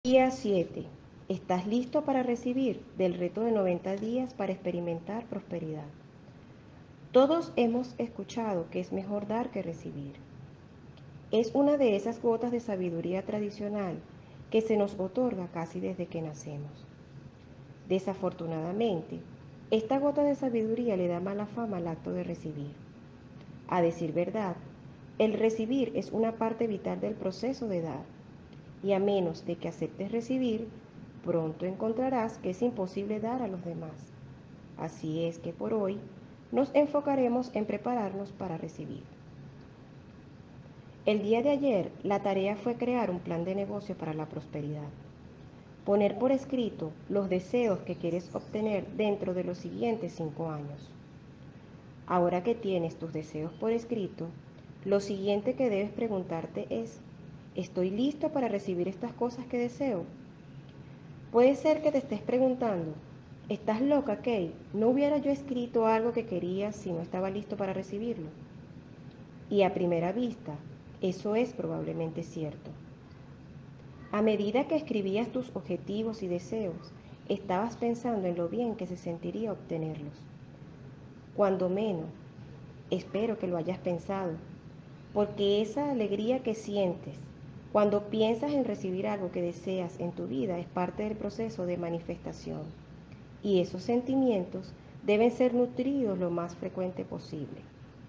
Día 7. ¿Estás listo para recibir del reto de 90 días para experimentar prosperidad? Todos hemos escuchado que es mejor dar que recibir. Es una de esas gotas de sabiduría tradicional que se nos otorga casi desde que nacemos. Desafortunadamente, esta gota de sabiduría le da mala fama al acto de recibir. A decir verdad, el recibir es una parte vital del proceso de dar. Y a menos de que aceptes recibir, pronto encontrarás que es imposible dar a los demás. Así es que por hoy nos enfocaremos en prepararnos para recibir. El día de ayer, la tarea fue crear un plan de negocio para la prosperidad. Poner por escrito los deseos que quieres obtener dentro de los siguientes 5 años. Ahora que tienes tus deseos por escrito, lo siguiente que debes preguntarte es, ¿estoy listo para recibir estas cosas que deseo? Puede ser que te estés preguntando, ¿estás loca, Kate? ¿No hubiera yo escrito algo que quería si no estaba listo para recibirlo? Y a primera vista, eso es probablemente cierto. A medida que escribías tus objetivos y deseos, estabas pensando en lo bien que se sentiría obtenerlos. Cuando menos, espero que lo hayas pensado, porque esa alegría que sientes cuando piensas en recibir algo que deseas en tu vida es parte del proceso de manifestación. Y esos sentimientos deben ser nutridos lo más frecuente posible.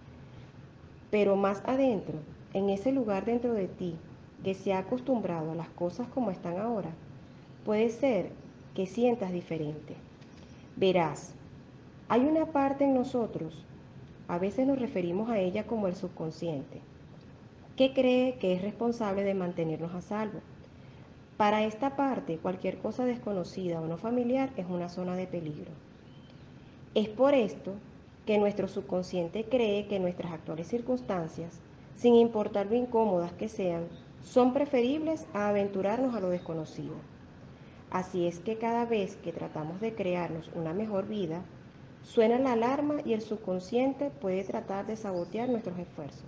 Pero más adentro, en ese lugar dentro de ti que se ha acostumbrado a las cosas como están ahora, puede ser que sientas diferente. Verás, hay una parte en nosotros, a veces nos referimos a ella como el subconsciente, que cree que es responsable de mantenernos a salvo. Para esta parte, cualquier cosa desconocida o no familiar es una zona de peligro. Es por esto que nuestro subconsciente cree que nuestras actuales circunstancias, sin importar lo incómodas que sean, son preferibles a aventurarnos a lo desconocido. Así es que cada vez que tratamos de crearnos una mejor vida, suena la alarma y el subconsciente puede tratar de sabotear nuestros esfuerzos.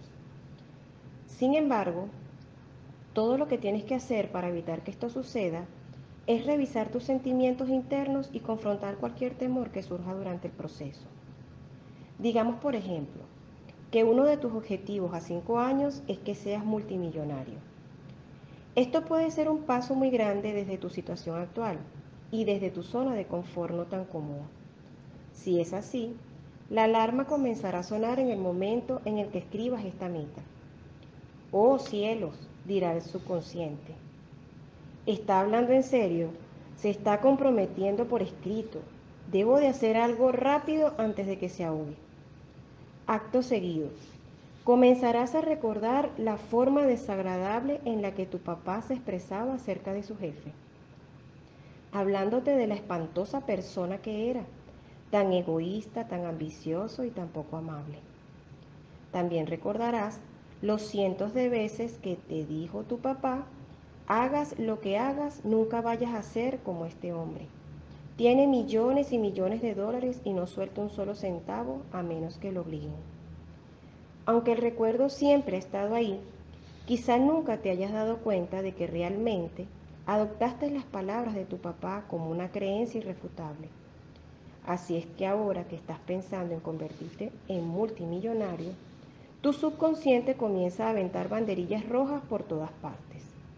Sin embargo, todo lo que tienes que hacer para evitar que esto suceda es revisar tus sentimientos internos y confrontar cualquier temor que surja durante el proceso. Digamos, por ejemplo, que uno de tus objetivos a 5 años es que seas multimillonario. Esto puede ser un paso muy grande desde tu situación actual y desde tu zona de confort no tan común. Si es así, la alarma comenzará a sonar en el momento en el que escribas esta meta. Oh cielos, dirá el subconsciente. ¿Está hablando en serio? Se está comprometiendo por escrito. Debo de hacer algo rápido antes de que se ahogue. Acto seguido, comenzarás a recordar la forma desagradable en la que tu papá se expresaba acerca de su jefe, hablándote de la espantosa persona que era, tan egoísta, tan ambicioso y tan poco amable. También recordarás los cientos de veces que te dijo tu papá, hagas lo que hagas, nunca vayas a ser como este hombre. Tiene millones y millones de dólares y no suelta un solo centavo a menos que lo obliguen. Aunque el recuerdo siempre ha estado ahí, quizá nunca te hayas dado cuenta de que realmente adoptaste las palabras de tu papá como una creencia irrefutable. Así es que ahora que estás pensando en convertirte en multimillonario, tu subconsciente comienza a aventar banderillas rojas por todas partes.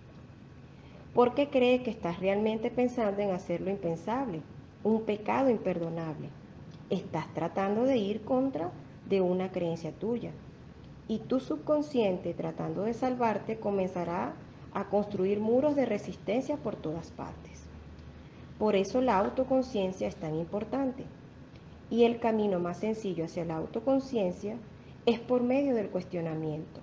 Porque cree que estás realmente pensando en hacer lo impensable, un pecado imperdonable. Estás tratando de ir contra de una creencia tuya. Y tu subconsciente, tratando de salvarte, comenzará a construir muros de resistencia por todas partes. Por eso la autoconciencia es tan importante. Y el camino más sencillo hacia la autoconciencia es por medio del cuestionamiento.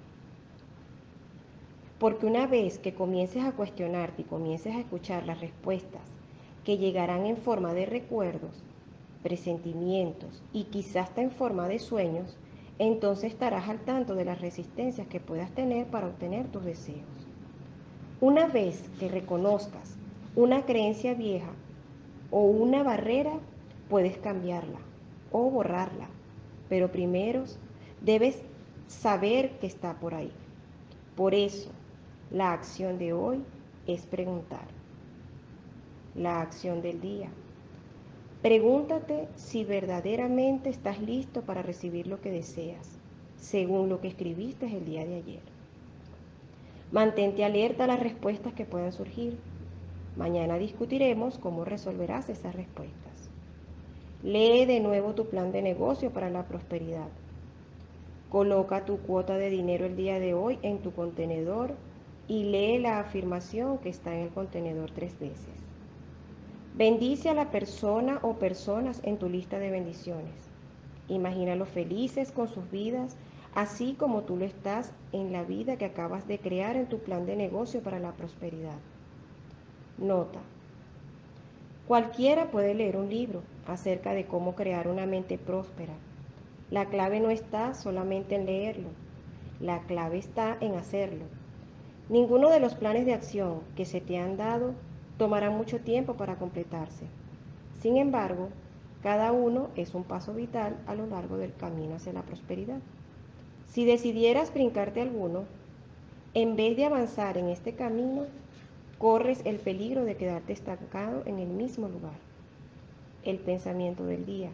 Porque una vez que comiences a cuestionarte y comiences a escuchar las respuestas que llegarán en forma de recuerdos, presentimientos y quizás hasta en forma de sueños, entonces estarás al tanto de las resistencias que puedas tener para obtener tus deseos. Una vez que reconozcas una creencia vieja o una barrera, puedes cambiarla o borrarla, pero primero debes saber que está por ahí. Por eso, la acción de hoy es preguntar, La acción del día. Pregúntate si verdaderamente estás listo para recibir lo que deseas, según lo que escribiste el día de ayer. Mantente alerta a las respuestas que puedan surgir. Mañana discutiremos cómo resolverás esas respuestas. Lee de nuevo tu plan de negocio para la prosperidad. Coloca tu cuota de dinero el día de hoy en tu contenedor y lee la afirmación que está en el contenedor 3 veces. Bendice a la persona o personas en tu lista de bendiciones. Imagínalos felices con sus vidas, así como tú lo estás en la vida que acabas de crear en tu plan de negocio para la prosperidad. Nota. Cualquiera puede leer un libro acerca de cómo crear una mente próspera. La clave no está solamente en leerlo, la clave está en hacerlo. Ninguno de los planes de acción que se te han dado tomará mucho tiempo para completarse. Sin embargo, cada uno es un paso vital a lo largo del camino hacia la prosperidad. Si decidieras brincarte alguno, en vez de avanzar en este camino, corres el peligro de quedarte estancado en el mismo lugar. El pensamiento del día.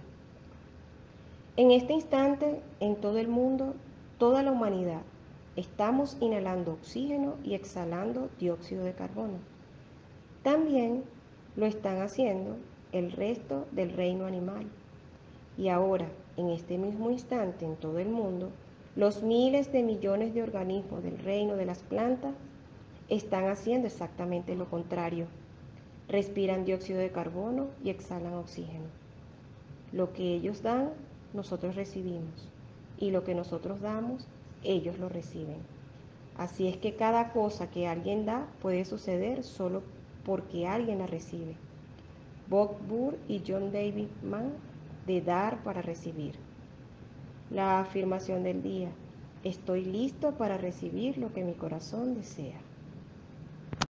En este instante, en todo el mundo, toda la humanidad, estamos inhalando oxígeno y exhalando dióxido de carbono. También lo están haciendo el resto del reino animal. Y ahora, en este mismo instante, en todo el mundo, los miles de millones de organismos del reino de las plantas están haciendo exactamente lo contrario. Respiran dióxido de carbono y exhalan oxígeno. Lo que ellos dan, nosotros recibimos. Y lo que nosotros damos, ellos lo reciben. Así es que cada cosa que alguien da puede suceder solo porque alguien la recibe. Bob Burr y John David Mann, de dar para recibir. La afirmación del día. Estoy listo para recibir lo que mi corazón desea.